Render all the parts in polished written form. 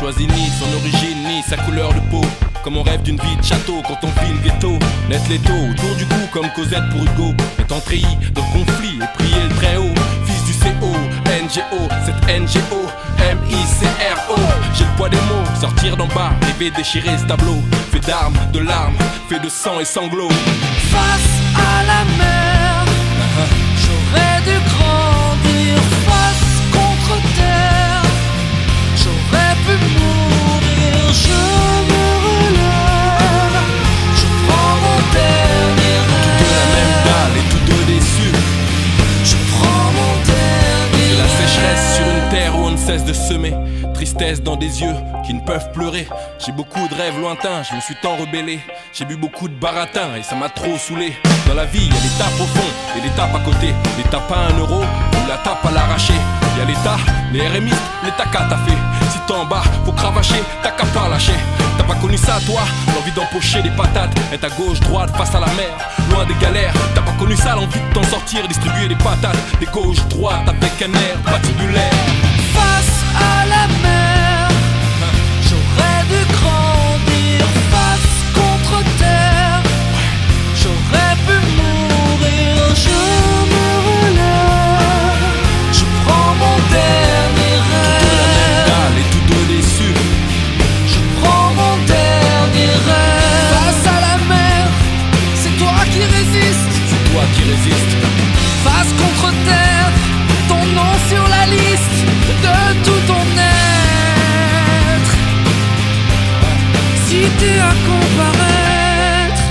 choisit ni son origine ni sa couleur de peau. Comme on rêve d'une vie de château quand on vit le ghetto. Net l'étau autour du cou comme Cosette pour Hugo. Étant treillis dans le conflit et prier le très haut. Fils du CO, NGO, cette NGO, MICRO. J'ai le poids des mots, sortir d'en bas, rêver déchirer ce tableau. Fait d'armes, de larmes, fait de sang et sanglots. Face à la mer, j'aurais dû grandir. Face contre terre, j'aurais pu mourir. Je me relève, je prends mon dernier rêve. De la même dalle et tous deux déçus. Je prends mon dernier La rêve. sécheresse sur une terre où on ne cesse de semer. Tristesse dans des yeux qui ne peuvent pleurer. J'ai beaucoup de rêves lointains, je me suis tant rebellé. J'ai bu beaucoup de baratin et ça m'a trop saoulé. Dans la vie, y a l'étape au fond et l'étape à côté. L'étape à 1 euro ou la tape à l'arraché. Y a l'État, les RMI, les tacas t'as fait. Si t'es en bas, faut cravacher, t'as qu'à pas lâcher. T'as pas connu ça toi, l'envie d'empocher des patates. Être à gauche, droite, face à la mer, loin des galères. T'as pas connu ça, l'envie de t'en sortir, distribuer des patates. Des gauches, droites avec un air patibulaire. Face à la mer, j'aurais dû grandir. Face contre terre, j'aurais pu mourir. Je me relève, je prends mon dernier rêve. Dalle et tous deux déçus. Je prends mon dernier rêve. Face à la mer, c'est toi qui résistes. C'est toi qui résistes. Face contre terre, ton nom sur la liste de tout ton être. Si t'es à comparaître,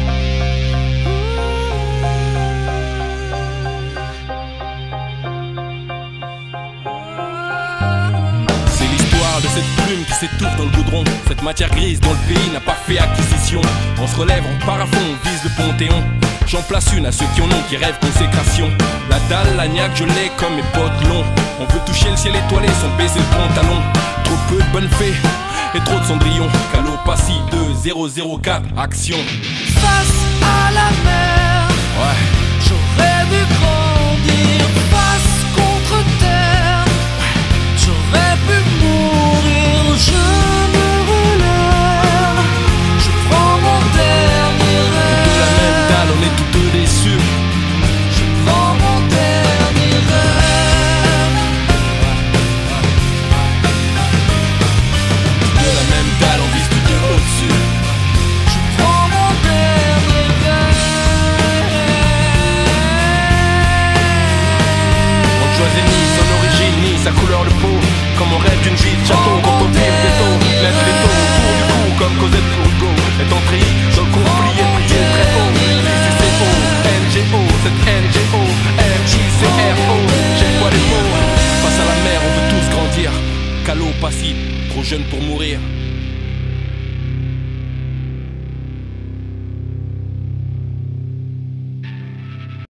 C'est l'histoire de cette plume qui s'étouffe dans le goudron. Cette matière grise dont le pays n'a pas fait acquisition. On se relève, on part à fond, on vise le Panthéon. J'en place une à ceux qui en ont, qui rêvent consécration. La dalle, la niaque, je l'ai comme mes potes longs. On veut toucher le ciel étoilé sans baiser le pantalon. Trop peu de bonnes fées et trop de cendrillon. Calopassie 2004, action. face à la mer, Ouais. j'aurais dû grandir. Face contre terre, j'aurais pu mourir. Je me relève, je prends mon dernier De la même rêve. dalle, on est tous deux déçus. Je prends mon dernier rêve. De la même dalle, on vise tous deux au-dessus. Je prends mon dernier rêve. On ne choisit ni son origine ni sa couleur de peau. Comme on rêve d'une vie de château quand on vit le ghetto. Lève l'étau autour du cou comme Cosette pour Hugo. Est entré dans le conflit et prié très haut. Fils du CO, NGO, cette NGO, MICRO. J'ai le poids des mots. Face à la mer, on veut tous grandir. Calopassie, trop jeune pour mourir.